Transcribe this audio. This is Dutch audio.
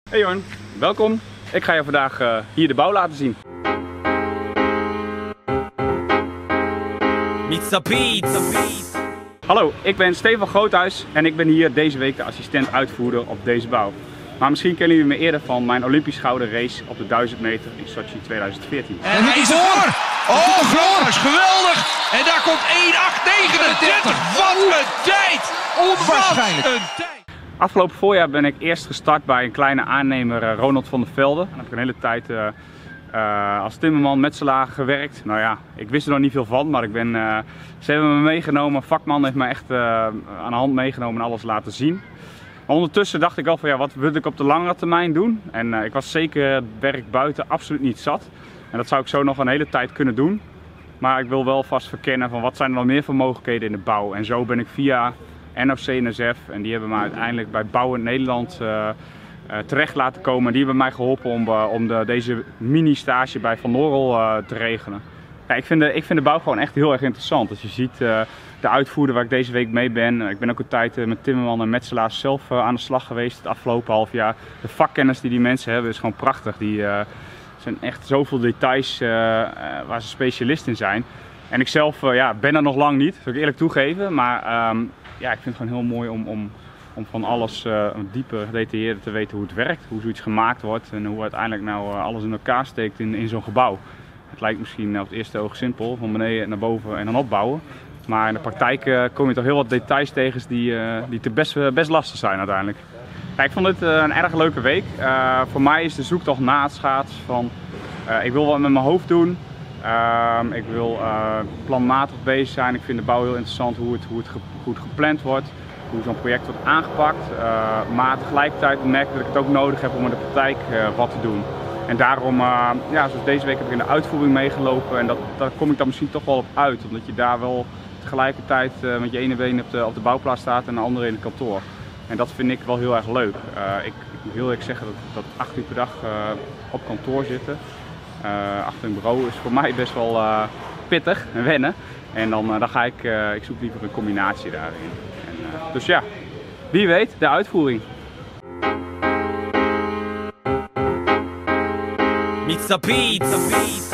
Hey Jorn, welkom. Ik ga je vandaag hier de bouw laten zien. Hallo, ik ben Stefan Groothuis en ik ben hier deze week de assistent uitvoerder op deze bouw. Maar misschien kennen jullie me eerder van mijn Olympisch gouden race op de 1000 meter in Sochi 2014. En hij is ervoor! Oh, Groothuis, geweldig! En daar komt 1.8.39. Wat een tijd! Onwaarschijnlijk! Wat een tijd! Afgelopen voorjaar ben ik eerst gestart bij een kleine aannemer, Ronald van der Velde. En heb ik een hele tijd als timmerman, metselaar gewerkt. Nou ja, ik wist er nog niet veel van, maar ze hebben me meegenomen. Een vakman heeft me echt aan de hand meegenomen en alles laten zien. Maar ondertussen dacht ik al van ja, wat wil ik op de langere termijn doen? En ik was zeker het werk buiten absoluut niet zat. En dat zou ik zo nog een hele tijd kunnen doen. Maar ik wil wel vast verkennen van wat zijn er nog meer voor mogelijkheden in de bouw. En zo ben ik via NOC-NSF, en die hebben me uiteindelijk bij Bouwen Nederland terecht laten komen. En die hebben mij geholpen om deze mini-stage bij Van Norrel te regelen. Ja, ik vind de bouw gewoon echt heel erg interessant. Als je ziet de uitvoerder waar ik deze week mee ben. Ik ben ook een tijd met timmerman en metselaars zelf aan de slag geweest het afgelopen half jaar. De vakkennis die mensen hebben is gewoon prachtig. Die zijn echt zoveel details waar ze specialist in zijn. En ik zelf ben er nog lang niet, dat wil ik eerlijk toegeven. Maar ja, ik vind het gewoon heel mooi om van alles dieper gedetailleerder te weten hoe het werkt. Hoe zoiets gemaakt wordt en hoe uiteindelijk nou alles in elkaar steekt in zo'n gebouw. Het lijkt misschien op het eerste oog simpel, van beneden naar boven en dan opbouwen. Maar in de praktijk kom je toch heel wat details tegen die best lastig zijn uiteindelijk. Ja, ik vond dit een erg leuke week. Voor mij is de zoektocht na het schaatsen van ik wil wat met mijn hoofd doen. Ik wil planmatig bezig zijn. Ik vind de bouw heel interessant, hoe het goed gepland wordt, hoe zo'n project wordt aangepakt. Maar tegelijkertijd merk ik dat ik het ook nodig heb om in de praktijk wat te doen. En daarom, zoals deze week heb ik in de uitvoering meegelopen en daar kom ik dan misschien toch wel op uit. Omdat je daar wel tegelijkertijd met je ene been op de bouwplaats staat en de andere in het kantoor. En dat vind ik wel heel erg leuk. Ik moet heel eerlijk zeggen dat 8 uur per dag op kantoor zitten. Achter een bureau is voor mij best wel pittig en wennen. En dan ga ik zoek liever een combinatie daarin. Dus ja, wie weet, de uitvoering. Pizza.